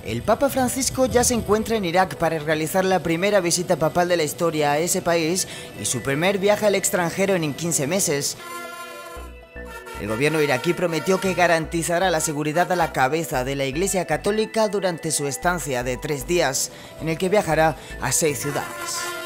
El Papa Francisco ya se encuentra en Irak para realizar la primera visita papal de la historia a ese país y su primer viaje al extranjero en 15 meses. El gobierno iraquí prometió que garantizará la seguridad a la cabeza de la Iglesia Católica durante su estancia de 3 días, en el que viajará a 6 ciudades.